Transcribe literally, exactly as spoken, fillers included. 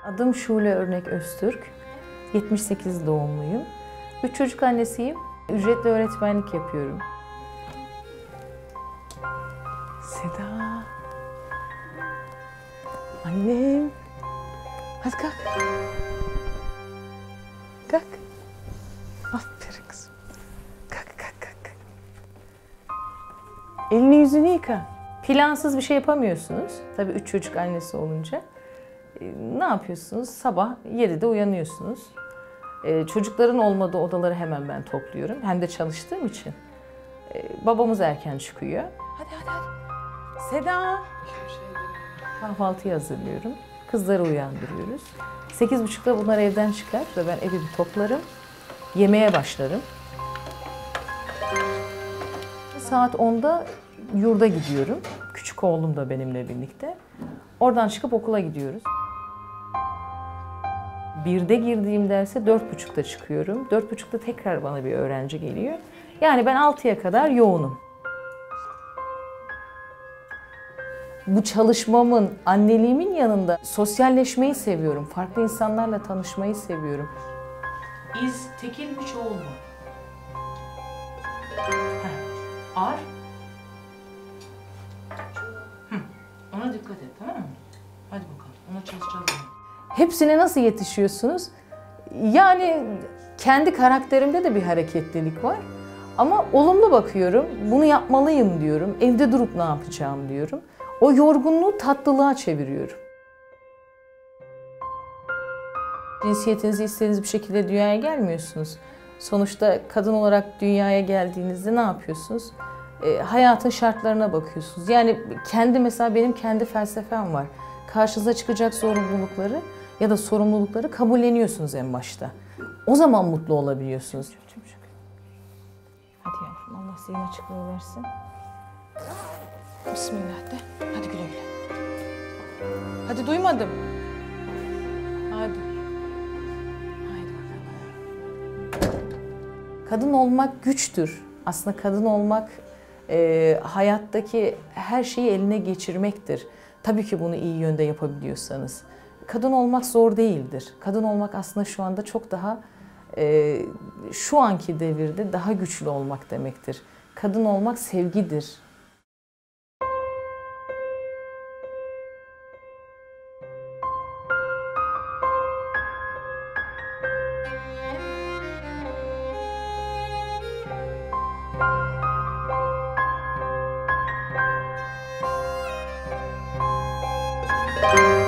Adım Şule Örnek Öztürk. yetmiş sekiz doğumluyum. Üç çocuk annesiyim. Ücretli öğretmenlik yapıyorum. Seda. Annem. Hadi kalk. Kalk. Aferin kızım. Kalk, kalk, kalk, kalk. Elini yüzünü yıka. Plansız bir şey yapamıyorsunuz. Tabii üç çocuk annesi olunca. Ne yapıyorsunuz? Sabah yedide uyanıyorsunuz. Ee, çocukların olmadığı odaları hemen ben topluyorum. Hem de çalıştığım için. Ee, babamız erken çıkıyor. Hadi hadi hadi. Seda. Kahvaltıyı hazırlıyorum. Kızları uyandırıyoruz. Sekiz buçukta bunlar evden çıkar ve ben evi bir toplarım. Yemeğe başlarım. Saat onda yurda gidiyorum. Küçük oğlum da benimle birlikte. Oradan çıkıp okula gidiyoruz. Birde girdiğim derse dört buçukta çıkıyorum. Dört buçukta tekrar bana bir öğrenci geliyor. Yani ben altıya kadar yoğunum. Bu çalışmamın, anneliğimin yanında sosyalleşmeyi seviyorum. Farklı insanlarla tanışmayı seviyorum. İz tekil mi çoğul mu? Heh. Ar. Hı. Ona dikkat et, tamam mı? Hadi bakalım, ona çalışacağız. Hepsine nasıl yetişiyorsunuz? Yani kendi karakterimde de bir hareketlilik var. Ama olumlu bakıyorum, bunu yapmalıyım diyorum. Evde durup ne yapacağım diyorum. O yorgunluğu tatlılığa çeviriyorum. Cinsiyetinizi istediğiniz bir şekilde dünyaya gelmiyorsunuz. Sonuçta kadın olarak dünyaya geldiğinizde ne yapıyorsunuz? E, hayatın şartlarına bakıyorsunuz. Yani kendi mesela benim kendi felsefem var. Karşınıza çıkacak zorunlulukları ya da sorumlulukları kabulleniyorsunuz en başta. O zaman mutlu olabiliyorsunuz. Hadi yavrum, Allah zihin açıklığı versin. Bismillah de. Hadi güle güle. Hadi duymadım. Hadi. Haydi bakalım. Kadın olmak güçtür. Aslında kadın olmak e, hayattaki her şeyi eline geçirmektir. Tabii ki bunu iyi yönde yapabiliyorsanız. Kadın olmak zor değildir. Kadın olmak aslında şu anda çok daha e, şu anki devirde daha güçlü olmak demektir. Kadın olmak sevgidir. Thank you.